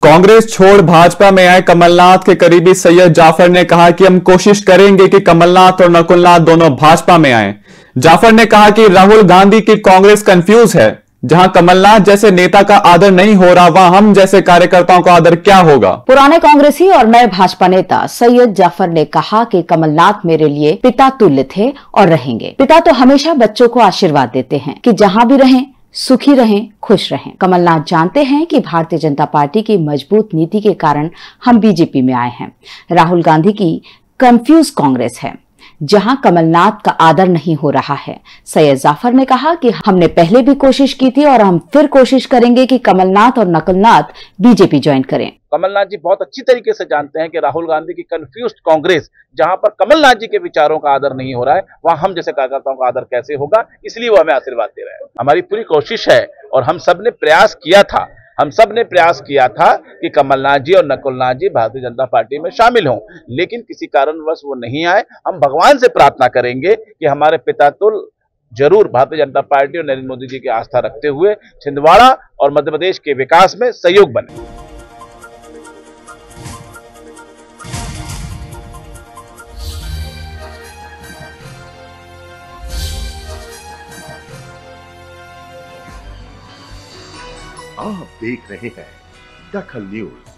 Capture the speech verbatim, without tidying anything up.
कांग्रेस छोड़ भाजपा में आए कमलनाथ के करीबी सैयद जाफर ने कहा कि हम कोशिश करेंगे कि कमलनाथ और नकुलनाथ दोनों भाजपा में आए। जाफर ने कहा कि राहुल गांधी की कांग्रेस कंफ्यूज है। जहां कमलनाथ जैसे नेता का आदर नहीं हो रहा, वहां हम जैसे कार्यकर्ताओं का आदर क्या होगा। पुराने कांग्रेसी और नए भाजपा नेता सैयद जाफर ने कहा कि कमलनाथ मेरे लिए पिता तुल्य थे और रहेंगे। पिता तो हमेशा बच्चों को आशीर्वाद देते हैं कि जहां भी रहें सुखी रहें, खुश रहें। कमलनाथ जानते हैं कि भारतीय जनता पार्टी की मजबूत नीति के कारण हम बीजेपी में आए हैं। राहुल गांधी की कंफ्यूज कांग्रेस है जहां कमलनाथ का आदर नहीं हो रहा है। सैयद जाफर ने कहा कि हमने पहले भी कोशिश की थी और हम फिर कोशिश करेंगे कि कमलनाथ और नकुलनाथ बीजेपी ज्वाइन करें। कमलनाथ जी बहुत अच्छी तरीके से जानते हैं कि राहुल गांधी की कंफ्यूज्ड कांग्रेस, जहां पर कमलनाथ जी के विचारों का आदर नहीं हो रहा है, वहां हम जैसे कार्यकर्ताओं का आदर कैसे होगा, इसलिए वो हमें आशीर्वाद दे रहे हैं। हमारी पूरी कोशिश है और हम सब ने प्रयास किया था हम सब ने प्रयास किया था कि कमलनाथ जी और नकुलनाथ जी भारतीय जनता पार्टी में शामिल हों, लेकिन किसी कारणवश वो नहीं आए। हम भगवान से प्रार्थना करेंगे कि हमारे पिता तुल जरूर भारतीय जनता पार्टी और नरेंद्र मोदी जी की आस्था रखते हुए छिंदवाड़ा और मध्य प्रदेश के विकास में सहयोग बने। आप देख रहे हैं दखल न्यूज।